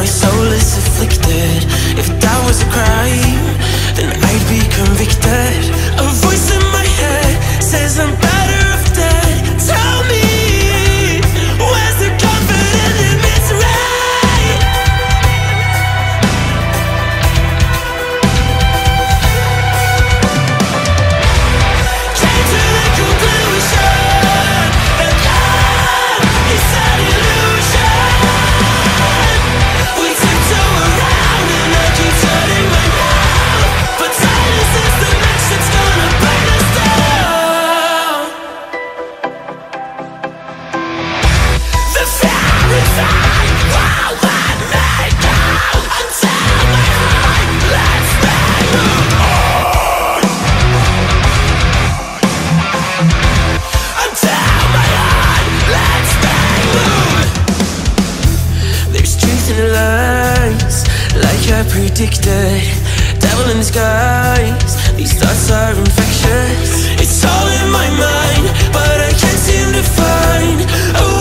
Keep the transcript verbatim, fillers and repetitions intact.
my soul is afflicted. If that was a crime, then I'd be convicted. A voice in my head says I'm better off dead. Tell me, where's the confidence in misery? Came to the conclusion that love is an illusion. We tiptoe around and I keep turning my mouth, but silence is the match that's gonna burn us down. The fear inside won't let me go until my heart lets me move on. Until my heart lets me move. There's truth in the lies, like I predicted. Devil in disguise, these thoughts are infectious. It's all in my mind, but I can't seem to find a